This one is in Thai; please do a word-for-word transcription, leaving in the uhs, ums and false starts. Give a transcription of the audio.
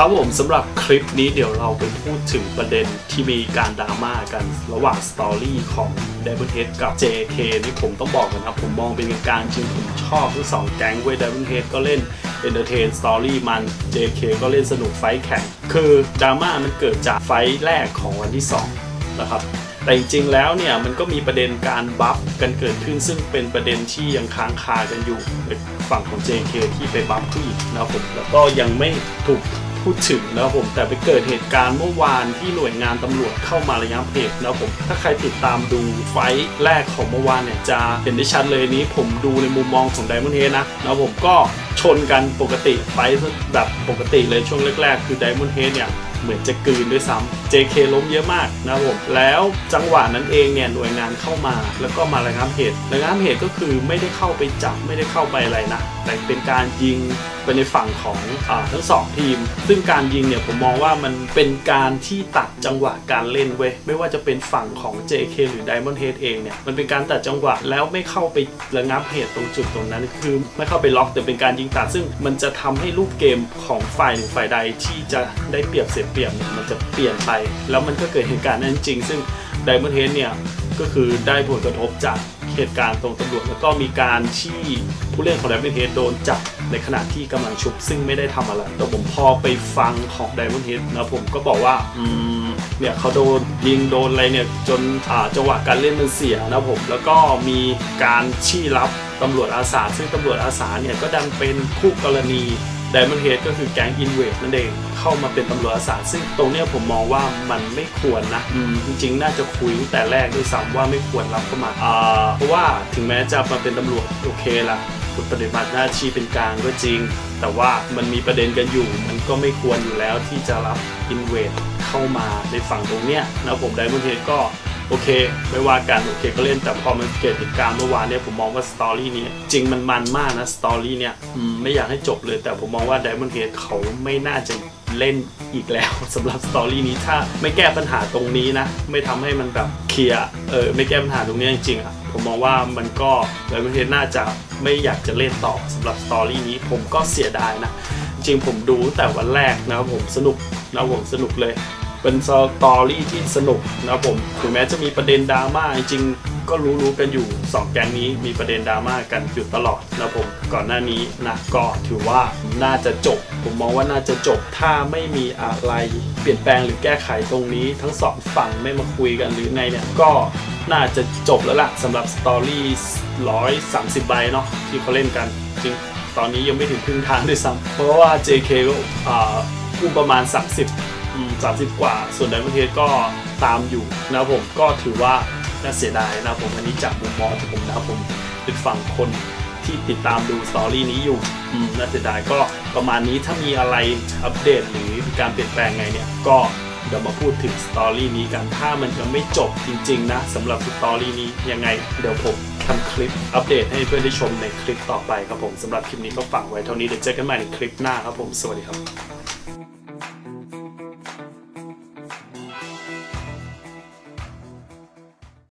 ครับผมสำหรับคลิปนี้เดี๋ยวเราไปพูดถึงประเด็นที่มีการดราม่ากันระหว่างสตอรี่ของ Diamond Head กับ เจ เค นี่ผมต้องบอกกันนะผมมองเป็นกลางจริงผมชอบทั้งสองแก๊งเว้ย Diamond Head ก็เล่น Entertain Story มัน เจ เค ก็เล่นสนุกไฟแข่งคือดราม่ามันเกิดจากไฟแรกของวันที่สองนะครับแต่จริงๆแล้วเนี่ยมันก็มีประเด็นการบัฟกันเกิดขึ้นซึ่งเป็นประเด็นที่ยังค้างคากันอยู่ในฝั่งของ เจ เค ที่ไปบัฟผู้หญิงนะครับผมแล้วก็ยังไม่ถูกพูดถึงนะครับผมแต่ไปเกิดเหตุการณ์เมื่อวานที่หน่วยงานตำรวจเข้ามาระงับเหตุนะครับผมถ้าใครติดตามดูไฟท์แรกของเมื่อวานเนี่ยจะเห็นได้ชัดเลยนี้ผมดูในมุมมองของ Diamond Head นะนะครับผมก็ชนกันปกติไฟท์แบบปกติเลยช่วงแรกๆคือ Diamond Head เนี่ยเหมือนจะกลืนด้วยซ้ำ เจ เค ล้มเยอะมากนะครับผมแล้วจังหวะนั้นเองเนี่ยหน่วยงานเข้ามาแล้วก็มาระงับเหตุระงับเหตุก็คือไม่ได้เข้าไปจับไม่ได้เข้าไปอะไรนะแต่เป็นการยิงไปในฝั่งของอ่าทั้งสองทีมซึ่งการยิงเนี่ยผมมองว่ามันเป็นการที่ตัดจังหวะการเล่นเว้ยไม่ว่าจะเป็นฝั่งของ เจ เค หรือ Diamond Head เองเนี่ยมันเป็นการตัดจังหวะแล้วไม่เข้าไประงับเหตุตรงจุดตรงนั้นคือไม่เข้าไปล็อกแต่เป็นการยิงตัดซึ่งมันจะทำให้รูปเกมของฝ่ายหนึ่งฝ่ายใดที่จะได้เปรียบเสียเปรียบเนี่ยมันจะเปลี่ยนไปแล้วมันก็เกิดเหตุการณ์นั้นจริงซึ่ง Diamond Head เนี่ยก็คือได้ผลกระทบจากเหตุการณ์ตรงตำรวจแล้วก็มีการที่ผู้เล่นของ Diamond Head โดนจับในขณะที่กำลังชุบซึ่งไม่ได้ทำอะไรแต่ผมพอไปฟังของ Diamond Head นะผมก็บอกว่าอืมเนี่ยเขาโดนยิงโดนอะไรเนี่ยจนอ่าจังหวะการเล่นมันเสียนะผมแล้วก็มีการชี้รับตำรวจอาสาซึ่งตำรวจอาสาเนี่ยก็ดันเป็นคู่กรณีDiamond Head ก็คือแก๊ง Invade นั่นเองเข้ามาเป็นตำรวจอาสาซึ่งตรงนี้ผมมองว่ามันไม่ควรนะจริงๆน่าจะคุยตั้งแต่แรกด้วยซ้ำว่าไม่ควรรับเข้ามาเพราะว่าถึงแม้จะมาเป็นตำรวจโอเคละคุณปฏิบัติหน้าที่เป็นกลางก็จริงแต่ว่ามันมีประเด็นกันอยู่มันก็ไม่ควรอยู่แล้วที่จะรับ Invade เข้ามาในฝั่งตรงเนี้ยนะผม Diamond Head ก็โอเคไม่ว่ากันโอเคก็เล่นแต่พอมันเกิดเหตุการณ์เมื่อวานเนี่ยผมมองว่าสตอรี่นี้จริงมันมันมากนะสตอรี่เนี่ยไม่อยากให้จบเลยแต่ผมมองว่า Diamond Head เขาไม่น่าจะเล่นอีกแล้วสำหรับสตอรี่นี้ถ้าไม่แก้ปัญหาตรงนี้นะไม่ทำให้มันแบบเคลียร์เออไม่แก้ปัญหาตรงนี้จริงๆอ่ะผมมองว่ามันก็ Diamond Head น่าจะไม่อยากจะเล่นต่อสำหรับสตอรี่นี้ผมก็เสียดายนะจริงผมดูแต่วันแรกนะครับผมสนุกนะผมสนุกเลยเป็นสตอรี่ที่สนุกนะผมถึงแม้จะมีประเด็นดราม่าจริงก็รู้ๆกันอยู่สองแก๊งนี้มีประเด็นดราม่ากันอยู่ตลอดนะผมก่อนหน้านี้นะก็ถือว่าน่าจะจบผมมองว่าน่าจะจบถ้าไม่มีอะไรเปลี่ยนแปลงหรือแก้ไขตรงนี้ทั้งสองฝั่งไม่มาคุยกันหรือไงเนี่ยก็น่าจะจบแล้วล่ะสำหรับสตอรี่หนึ่งร้อยสามสิบใบเนาะที่เขาเล่นกันจริงตอนนี้ยังไม่ถึงครึ่งทางด้วยซ้ำเพราะว่า เจ เค ก็อุ้มประมาณสามสิบสามสิบกว่าส่วน Diamond Head ก็ตามอยู่นะผมก็ถือว่าน่าเสียดายนะผมอันนี้จากมุมมองของผมนะผมเป็นฝั่งคนที่ติดตามดูสตอรี่นี้อยู่น่าเสียดายก็ประมาณนี้ถ้ามีอะไรอัปเดตหรือการเปลี่ยนแปลงไงเนี่ยก็เดี๋ยวมาพูดถึงสตอรี่นี้กันถ้ามันจะไม่จบจริงๆนะสำหรับสตอรี่นี้ยังไงเดี๋ยวผมทำคลิปอัปเดตให้เพื่อนได้ชมในคลิปต่อไปครับผมสำหรับคลิปนี้ก็ฝากไว้เท่านี้เดี๋ยวเจอกันใหม่ในคลิปหน้าครับผมสวัสดีครับ